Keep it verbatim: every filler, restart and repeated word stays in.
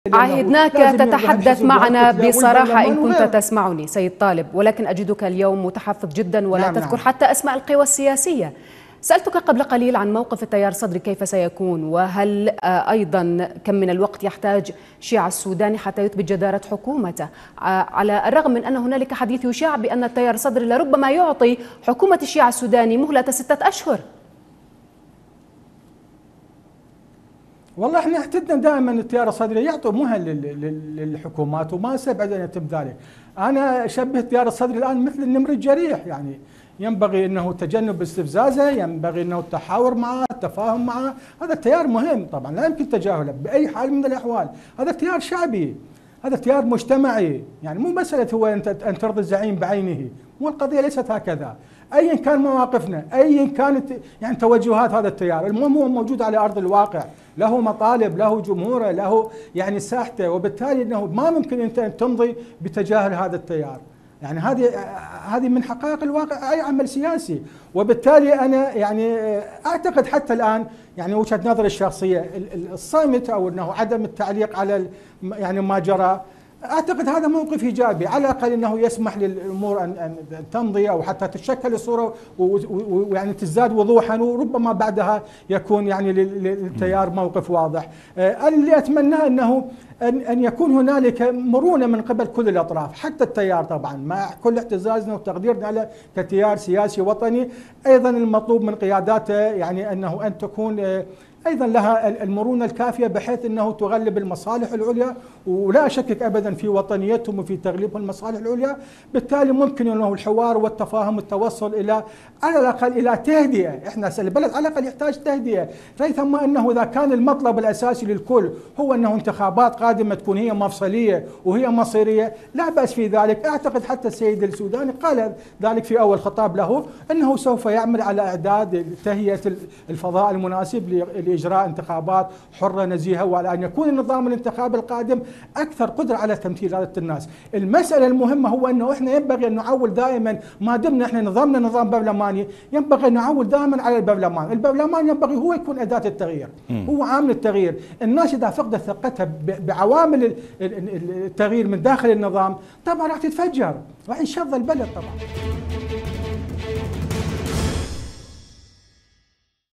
عهدناك تتحدث معنا بصراحة إن كنت تسمعني سيد طالب، ولكن أجدك اليوم متحفظ جدا ولا نعم تذكر نعم. حتى أسماء القوى السياسية. سألتك قبل قليل عن موقف التيار الصدري كيف سيكون، وهل أيضا كم من الوقت يحتاج الشيعة السوداني حتى يثبت جدارة حكومته، على الرغم من أن هنالك حديث يشاع بأن التيار الصدري لربما يعطي حكومة الشيعة السوداني مهلة ستة أشهر. والله احنا اعتدنا دائما التيار الصدري يعطوا مهل للحكومات وما استبعد ان يتم ذلك. انا اشبه التيار الصدري الان مثل النمر الجريح، يعني ينبغي انه تجنب استفزازه، ينبغي انه التحاور معه، التفاهم معه. هذا التيار مهم طبعا لا يمكن تجاهله باي حال من الاحوال. هذا تيار شعبي، هذا تيار مجتمعي، يعني مو مساله هو انت ان ترضي الزعيم بعينه، مو القضيه ليست هكذا. ايا كان مواقفنا، ايا كانت يعني توجهات هذا التيار، المهم هو موجود على ارض الواقع، له مطالب، له جمهوره، له يعني ساحته، وبالتالي انه ما ممكن انت ان تمضي بتجاهل هذا التيار. يعني هذه هذه من حقائق الواقع اي عمل سياسي، وبالتالي انا يعني اعتقد حتى الان يعني وجهه نظري الشخصيه الصمت او انه عدم التعليق على يعني ما جرى، اعتقد هذا موقف ايجابي، على الاقل انه يسمح للامور ان ان تمضي او حتى تتشكل الصوره ويعني تزداد وضوحا، وربما بعدها يكون يعني للتيار موقف واضح. اللي اتمناه انه ان ان يكون هنالك مرونه من قبل كل الاطراف، حتى التيار طبعا مع كل اعتزازنا وتقديرنا له كتيار سياسي وطني، ايضا المطلوب من قياداته يعني انه ان تكون ايضا لها المرونه الكافيه بحيث انه تغلب المصالح العليا، ولا اشكك ابدا في وطنيتهم وفي تغليبهم المصالح العليا. بالتالي ممكن انه الحوار والتفاهم والتوصل الى على الاقل الى تهدئه، احنا البلد على الاقل يحتاج تهدئه، ثم انه اذا كان المطلب الاساسي للكل هو انه انتخابات قادمه تكون هي مفصليه وهي مصيريه، لا باس في ذلك. اعتقد حتى السيد السوداني قال ذلك في اول خطاب له انه سوف يعمل على اعداد تهيئه الفضاء المناسب لإجراء انتخابات حرة نزيهة، وعلى أن يكون النظام الانتخابي القادم أكثر قدرة على تمثيل هذه الناس. المسألة المهمة هو أنه إحنا ينبغي أن نعول دائما، ما دمنا إحنا نظامنا نظام برلماني، ينبغي أن نعول دائما على البرلمان. البرلمان ينبغي هو يكون أداة التغيير، هو عامل التغيير. الناس إذا فقدت ثقتها بعوامل التغيير من داخل النظام طبعا راح تتفجر، راح ينشظ البلد طبعا.